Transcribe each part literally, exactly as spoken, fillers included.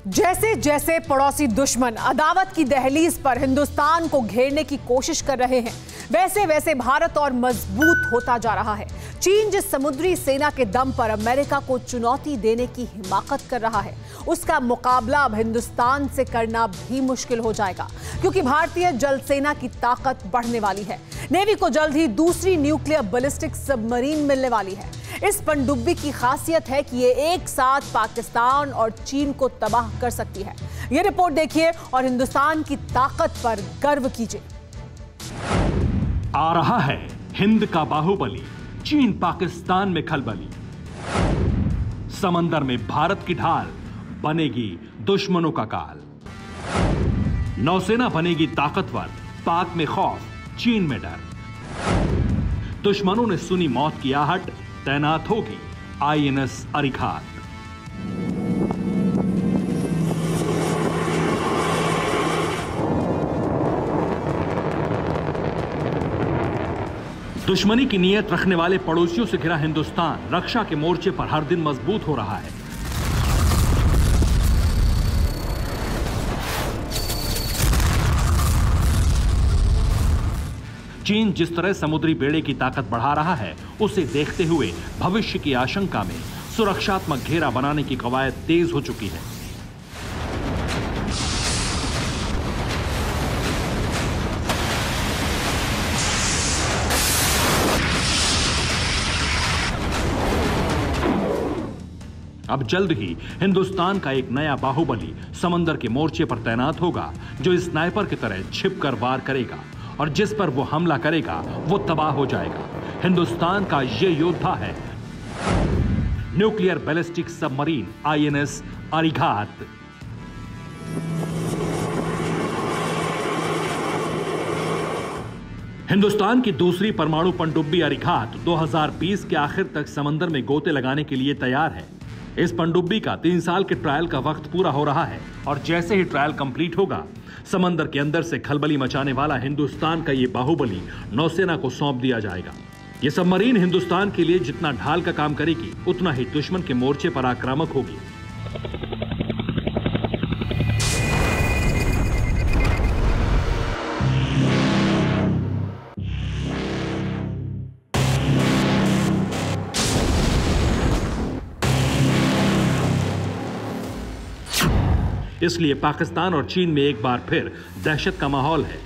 जैसे जैसे पड़ोसी दुश्मन अदावत की दहलीज पर हिंदुस्तान को घेरने की कोशिश कर रहे हैं, वैसे वैसे भारत और मजबूत होता जा रहा है। चीन जिस समुद्री सेना के दम पर अमेरिका को चुनौती देने की हिमाकत कर रहा है, उसका मुकाबला अब हिंदुस्तान से करना भी मुश्किल हो जाएगा, क्योंकि भारतीय जल सेना की ताकत बढ़ने वाली है। नेवी को जल्द ही दूसरी न्यूक्लियर बैलिस्टिक सबमरीन मिलने वाली है। इस पनडुब्बी की खासियत है कि ये एक साथ पाकिस्तान और चीन को तबाह कर सकती है। ये रिपोर्ट देखिए और हिंदुस्तान की ताकत पर गर्व कीजिए। आ रहा है हिंद का बाहुबली, चीन पाकिस्तान में खलबली। समंदर में भारत की ढाल, बनेगी दुश्मनों का काल। नौसेना बनेगी ताकतवर, पाक में खौफ, चीन में डर। दुश्मनों ने सुनी मौत की आहट, तैनात होगी आई एन एस अरिघात। दुश्मनी की नीयत रखने वाले पड़ोसियों से घिरा हिंदुस्तान रक्षा के मोर्चे पर हर दिन मजबूत हो रहा है। चीन जिस तरह समुद्री बेड़े की ताकत बढ़ा रहा है, उसे देखते हुए भविष्य की आशंका में सुरक्षात्मक घेरा बनाने की कवायद तेज हो चुकी है। अब जल्द ही हिंदुस्तान का एक नया बाहुबली समंदर के मोर्चे पर तैनात होगा, जो स्नाइपर की तरह छिपकर वार करेगा और जिस पर वो हमला करेगा वो तबाह हो जाएगा। हिंदुस्तान का ये योद्धा है nuclear ballistic submarine I N S Arighat. Hindustan की दूसरी परमाणु पनडुब्बी अरिघात दो हज़ार बीस के आखिर तक समंदर में गोते लगाने के लिए तैयार है। इस पनडुब्बी का तीन साल के ट्रायल का वक्त पूरा हो रहा है और जैसे ही ट्रायल कंप्लीट होगा, समंदर के अंदर से खलबली मचाने वाला हिंदुस्तान का यह बाहुबली नौसेना को सौंप दिया जाएगा। यह सबमरीन हिंदुस्तान के लिए जितना ढाल का काम करेगी, उतना ही दुश्मन के मोर्चे पर आक्रामक होगी। इसलिए पाकिस्तान और चीन में एक बार फिर दहशत का माहौल है।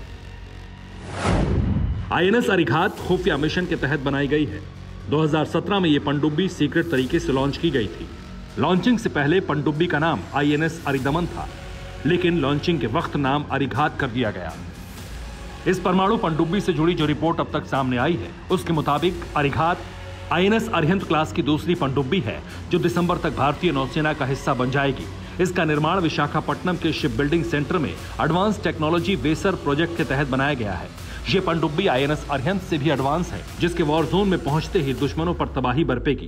आई एन एस अरिघात खुफिया मिशन के तहत बनाई गई है। दो हज़ार सत्रह में यह पनडुब्बी सीक्रेट तरीके से लॉन्च की गई थी। लॉन्चिंग से पहले पनडुब्बी का नाम आई एन एस अरिदमन था, लेकिन लॉन्चिंग के वक्त नाम अरिघात कर दिया गया। इस परमाणु पनडुब्बी से जुड़ी जो रिपोर्ट अब तक सामने आई है, उसके मुताबिक Arighat I N S Arihant class की दूसरी पनडुब्बी है, जो दिसंबर तक भारतीय नौसेना का हिस्सा बन जाएगी। इसका निर्माण विशाखापट्टनम के शिप बिल्डिंग सेंटर में एडवांस टेक्नोलॉजी वेसर प्रोजेक्ट के तहत बनाया गया है। यह पनडुब्बी आई एन एस अरिहंत से भी एडवांस है, जिसके वॉर जोन में पहुंचते ही दुश्मनों पर तबाही बरपेगी।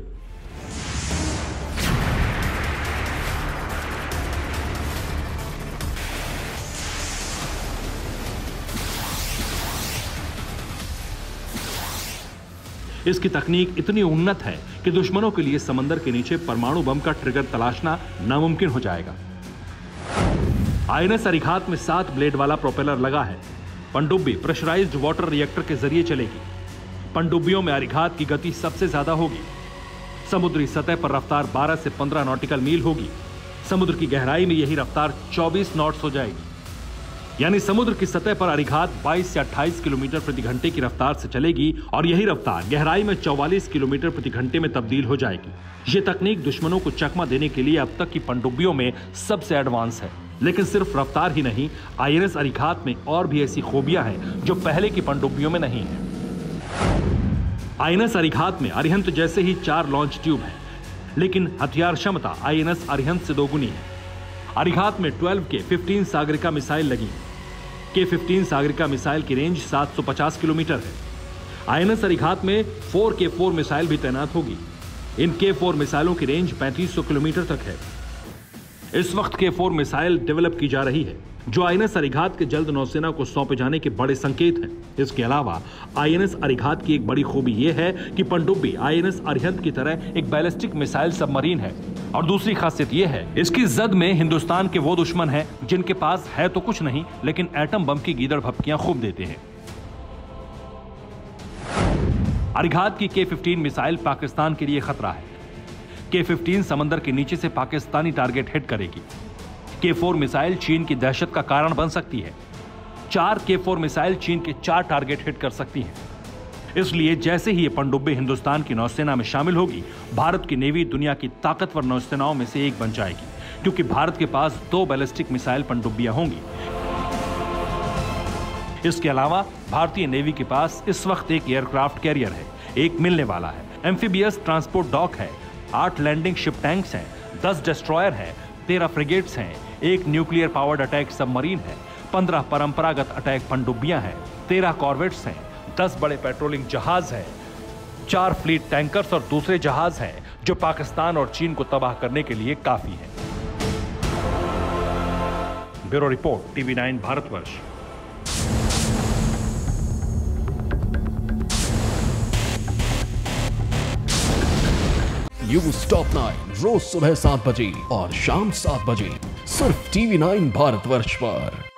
इसकी तकनीक इतनी उन्नत है कि दुश्मनों के लिए समंदर के नीचे परमाणु बम का ट्रिगर तलाशना नामुमकिन हो जाएगा। आई एन एस अरिघात में सात ब्लेड वाला प्रोपेलर लगा है। पनडुब्बी प्रेशराइज्ड वाटर रिएक्टर के जरिए चलेगी। पनडुब्बियों में अरिघात की गति सबसे ज्यादा होगी। समुद्री सतह पर रफ्तार बारह से पंद्रह नॉटिकल मील होगी। समुद्र की गहराई में यही रफ्तार चौबीस नॉट्स हो जाएगी। यानी समुद्र की सतह पर अरिघात बाईस से अट्ठाईस किलोमीटर प्रति घंटे की रफ्तार से चलेगी और यही रफ्तार गहराई में चौवालीस किलोमीटर प्रति घंटे में तब्दील हो जाएगी। यह तकनीक दुश्मनों को चकमा देने के लिए अब तक की पनडुब्बियों में सबसे एडवांस है। लेकिन सिर्फ रफ्तार ही नहीं, आई एन एस अरिघात में और भी ऐसी खूबियां हैं जो पहले की पनडुब्बियों में नहीं है। आई एन एस अरिघात में अरिहंत जैसे ही चार लॉन्च ट्यूब हैं, लेकिन हथियार क्षमता आई एन एस अरिहंत से दोगुनी है। अरिघात में बारह के पंद्रह सागरिका मिसाइल लगी। के पंद्रह सागरिका मिसाइल की रेंज सात सौ पचास किलोमीटर है। आई एन एस अरिघात में चार के चार मिसाइल भी तैनात होगी। इन के चार मिसाइलों की रेंज पैंतीस सौ किलोमीटर तक है। इस वक्त के चार मिसाइल डेवलप की जा रही है, जो आई एन एस अरिघात के जल्द नौसेना को सौंपे जाने के बड़े संकेत हैं। इसके अलावा आई एन एस अरिघात की एक बड़ी खूबी यह है कि पनडुब्बी आई एन एस अरिहंत की तरह एक बैलिस्टिक मिसाइल सबमरीन है। और दूसरी खासियत यह है, इसकी जद में हिंदुस्तान के वो दुश्मन हैं जिनके पास है तो कुछ नहीं, लेकिन एटम बम की गीदड़ भपकियां खूब देते हैं। अरिघात की के फिफ्टीन मिसाइल पाकिस्तान के लिए खतरा है। के फिफ्टीन समंदर के नीचे से पाकिस्तानी टारगेट हिट करेगी। के फोर मिसाइल चीन की दहशत का कारण बन सकती है। चार के फोर मिसाइल चीन के चार टारगेट हिट कर सकती हैं। इसलिए जैसे ही ये पनडुब्बी हिंदुस्तान की नौसेना में शामिल होगी, भारत की नेवी दुनिया की ताकतवर नौसेनाओं में से एक बन जाएगी, क्योंकि भारत के पास दो बैलिस्टिक मिसाइल पनडुब्बियां होंगी। इसके अलावा भारतीय नेवी के पास इस वक्त एक एयरक्राफ्ट कैरियर है, एक मिलने वाला है, एम्फीबियस ट्रांसपोर्ट डॉक है, आठ लैंडिंग शिप टैंक्स हैं, दस डिस्ट्रॉयर हैं, तेरह फ्रिगेट्स हैं, एक न्यूक्लियर पावर्ड अटैक सबमरीन है, पंद्रह परंपरागत अटैक पनडुब्बियां हैं, तेरह कॉर्वेट्स हैं, दस बड़े पेट्रोलिंग जहाज हैं, चार फ्लीट टैंकर्स और दूसरे जहाज हैं जो पाकिस्तान और चीन को तबाह करने के लिए काफी हैं। Bureau report, TV nine Bharatvarsh. News top nine रोज सुबह सात बजे और शाम सात बजे सिर्फ टीवी नाइन भारतवर्ष पर।